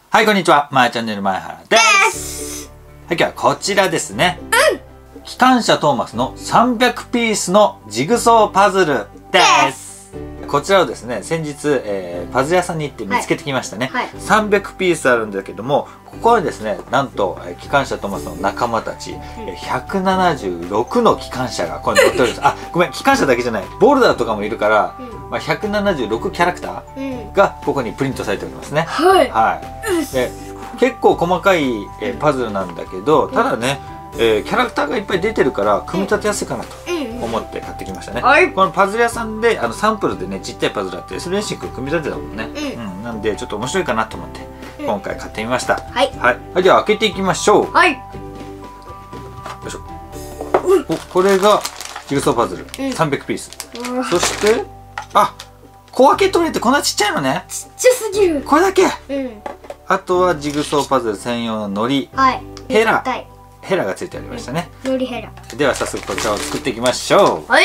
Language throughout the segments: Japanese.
はい、こんにちは。まーチャンネル前原です。はい、今日はこちらですね。機関車トーマスの300ピースのジグソーパズルです。こちらをですね、先日、パズル屋さんに行って見つけてきましたね。300ピースあるんだけども、ここはですね、なんと、機関車トーマスの仲間たち、176の機関車がここに乗っております。あ、ごめん、機関車だけじゃない。ボルダーとかもいるから、まあ、176キャラクターがここにプリントされておりますね。はい。で、結構細かい、パズルなんだけど、ただね、キャラクターがいっぱい出てるから組み立てやすいかなと思って買ってきましたね。このパズル屋さんでサンプルでね、ちっちゃいパズルあってそれに組み立てたもんね。なんでちょっと面白いかなと思って今回買ってみました。はい、では開けていきましょう。よいしょ。これがジグソーパズル300ピース。そして小分け取れてこんなちっちゃいのね。 ちっちゃすぎる。 これだけ。あとはジグソーパズル専用ののり、ヘラがついてありましたね。 のりヘラ。 では早速こちらを作っていきましょう。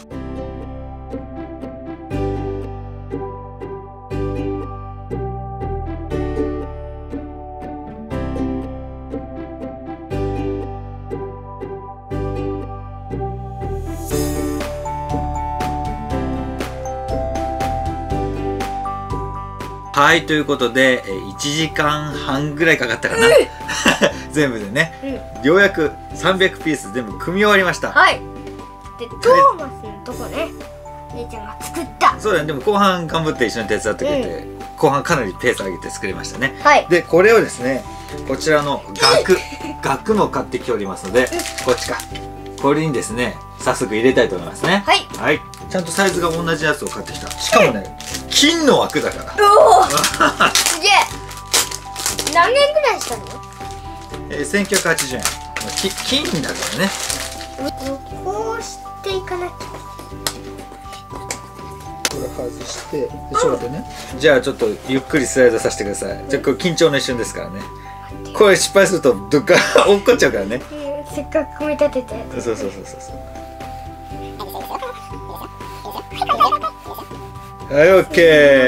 はい、ということで1時間半ぐらいかかったかな。全部でね、ようやく300ピース全部組み終わりました。 でトーマスのとこね、姉ちゃんが作った。そうだね。でも後半頑張って一緒に手伝ってくれて、後半かなりペース上げて作りましたね。でこれをですね、こちらの額も買ってきておりますので、こっちか、これにですね早速入れたいと思いますね。ちゃんとサイズが同じやつを買ってきた。しかもね、金の枠だから。 すげえ。何円ぐらいしたの ？1980円。金だからね。 こうしていかなきゃ。 これ外して、ちょっとね。じゃあちょっとゆっくりスライドさせてください。じゃあこれ緊張の一瞬ですからね。これ失敗するとどっか落っこっちゃうからね。 せっかく組み立てて。 そう。はい、オッケ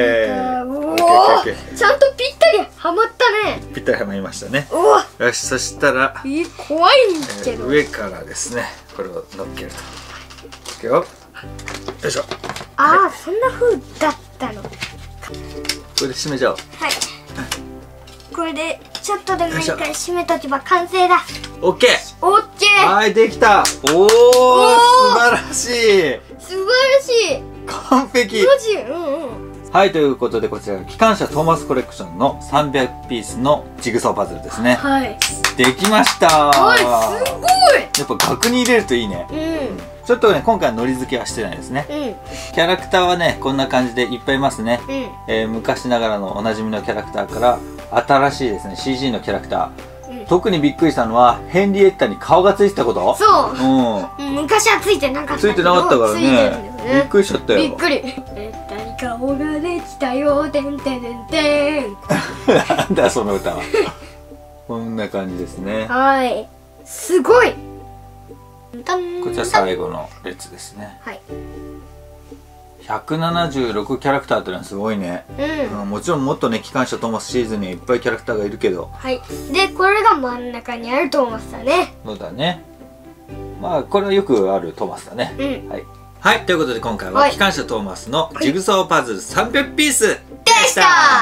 ー。 ちゃんとぴったりはまったね。 ぴったりはまりましたね。よし、そしたら怖いんけど、 上からですね、これを乗っけると。いくよ。よいしょ。 そんな風だったの。これで締めちゃおう。 これでちょっとでもいいから締めとけば完成だ。 オッケー。はい、できた。素晴らしい。完璧。はい、ということでこちらが機関車トーマスコレクションの300ピースのジグソーパズルですね。できました。 すごい。 やっぱ額に入れるといいね。ちょっとね、今回のり付けはしてないですね。キャラクターはね、こんな感じでいっぱいいますね。昔ながらのおなじみのキャラクターから新しいですね CG のキャラクター。特にびっくりしたのはヘンリエッタに顔がついてたこと。 昔はついてなかった。 ついてなかったからね。びっくりしちゃったよ。 びっくり。顔ができたよ、てんてんてんてん。 なんだその歌は。こんな感じですね。 すごい。 こちら最後の列ですね。176キャラクターってのはすごいね。もちろんもっとね、機関車トーマスシーズンにはいっぱいキャラクターがいるけど。 でこれが真ん中にあるトーマスだね。 そうだね。まあこれはよくあるトーマスだね。はい、ということで今回は機関車トーマスのジグソーパズル300ピースでした。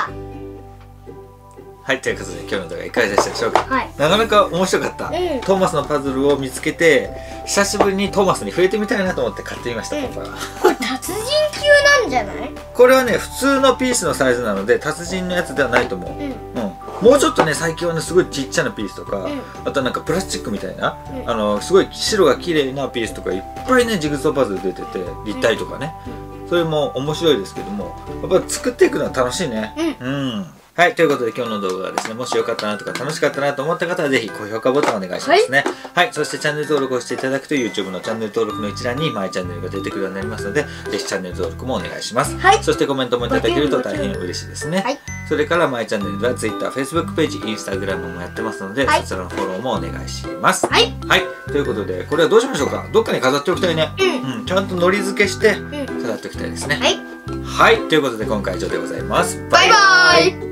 はい、ということで今日の動画いかがでしたでしょうか。なかなか面白かった。トーマスのパズルを見つけて久しぶりにトーマスに触れてみたいなと思って買ってみました。パパはこれ達人級なんじゃない？ これはね、普通のピースのサイズなので達人のやつではないと思う。もうちょっとね、最近はねすごいちっちゃなピースとか、あとなんかプラスチックみたいなすごい白が綺麗なピースとかいっぱいね、ジグソーパズル出てて立体とかね、それも面白いですけども、やっぱ作っていくのは楽しいね。はい、ということで今日の動画はですね、もしよかったなとか楽しかったなと思った方はぜひ高評価ボタンお願いしますね。はい、そしてチャンネル登録をしていただくと YouTube のチャンネル登録の一覧にマイチャンネルが出てくるようになりますので、ぜひチャンネル登録もお願いします。そしてコメントもいただけると大変嬉しいですね。それからマイチャンネルでは Twitter、Facebook ページ、Instagram もやってますので、そちらのフォローもお願いします。はい、ということでこれはどうしましょうか。どっかに飾っておきたいね。ちゃんとのり付けして飾っておきたいですね。はい、ということで今回は以上でございます。バイバイ。